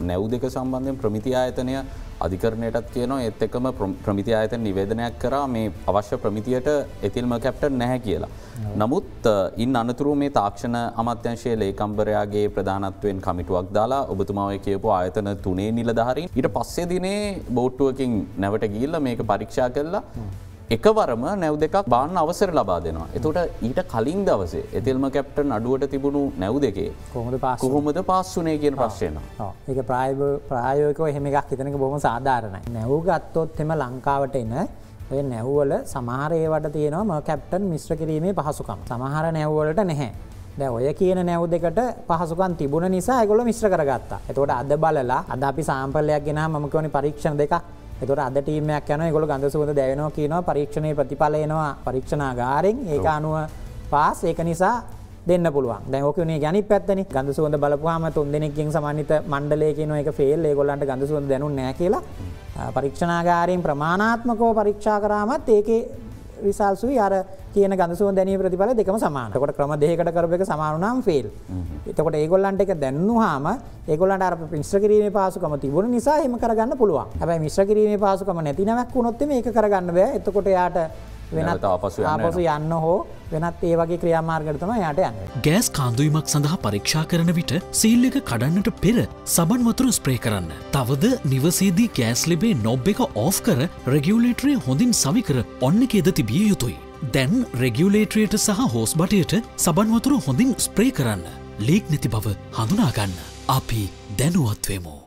නැව් දෙක සම්බන්ධයෙන් ප්‍රමිති ආයතනය අධිකරණයටත් කියනවා ඒත් එක්කම ප්‍රමිති ආයතන නිවේදනයක් කරා මේ අවශ්‍ය ප්‍රමිතියට එතිල් මර්කැප්ටන් නැහැ කියලා. නමුත් ඉන් අනතුරු මේ තාක්ෂණ අමාත්‍යාංශයේ ලේකම්වරයාගේ ප්‍රධානත්වයෙන් කමිටුවක් දාලා ඔබතුමා ඔය කියපු ආයතන 3 නිලධාරීන් ඊට පස්සේ දිනේ බෝට්ටුවකින් නැවට ගිහිල්ලා මේක පරීක්ෂා කළා. එකවරම නැව් දෙකක් බාන්න අවසර ලබා දෙනවා. එතකොට ඊට කලින් දවසේ එතිල්ම කැප්ටන් අඩුවට තිබුණු නැව් දෙකේ කොහොමද පාස් වුනේ කියන ප්‍රශ්නය එනවා. ඒක ප්‍රායෝගිකව එහෙම එකක් හිතන එක බොහොම සාධාරණයි. නැව් ගත්තොත් එම ලංකාවට එන ඔය නැව් වල සමහර ඒවට තියෙනවා මර්කැප්ටන් මිශ්‍ර කිරීමේ පහසුකම්. සමහර නැව් වලට නැහැ. දැන් ඔය කියන නැව් දෙකට පහසුකම් තිබුණ නිසා ඒගොල්ලෝ මිශ්‍ර කරගත්තා. එතකොට අද බලලා අද අපි සාම්පලයක් ගෙනාම මම කියවනේ පරීක්ෂණ දෙකක්. එතකොට අද ටීම් එකක් යනවා ඒගොල්ලෝ ගඳ සුවඳ දැවෙනවා කියනවා පරීක්ෂණයේ ප්‍රතිඵල එනවා පරීක්ෂණාගාරෙන් ඒක අනුව පාස් ඒක නිසා දෙන්න පුළුවන්. දැන් ඕක උනේ අනිත් පැත්තනේ. ගඳ සුවඳ බලපුවාම 3 දෙනෙක්ගෙන් සමන්විත මණ්ඩලය කියනවා ඒක ෆේල් ඒගොල්ලන්ට ගඳ සුවඳ දැනුන්නේ නැහැ කියලා. පරීක්ෂණාගාරයෙන් ප්‍රමාණාත්මකව පරීක්ෂා කරාමත් ඒකේ රිසල්ට්ස්ුයි අර කියන ගඳ සුවඳ දැනීම ප්‍රතිඵල දෙකම සමානයි. එතකොට ක්‍රම දෙකකට කරපු එක සමාන වුණාම ෆේල්. එතකොට ඒගොල්ලන්ට ඒක දැන්නුවාම ඒගොල්ලන්ට අර මිශ්‍ර කිරීමේ පහසුකම තිබුණ නිසා එහෙම කරගන්න පුළුවන්. හැබැයි මිශ්‍ර කිරීමේ පහසුකම නැති නැවක් වුණොත් මේක කරගන්න බෑ. එතකොට යාට වෙනත් ආපසු යන්න හෝ වෙනත් ඒ වගේ ක්‍රියාමාර්ගයකට තමයි යාට යන්නේ. ගෑස් කාන්දුවීමක් සඳහා පරීක්ෂා කරන විට සීල් එක කඩන්නට පෙර සබන් වතුර ස්ප්‍රේ කරන්න. තවද නිවසේදී ගෑස් ලිබේ නොබ් එක ඕෆ් කර රෙගියුලේටරය හොඳින් සවිකර ඔන්න එකේද තිබිය යුතුයි. දැන් රෙගියුලේටරයට සහ හෝස් බටයට සබන් වතුර හොඳින් ස්ප්‍රේ කරන්න. ලීක් නැති බව හඳුනාගන්න. අපි දැනුවත් වෙමු.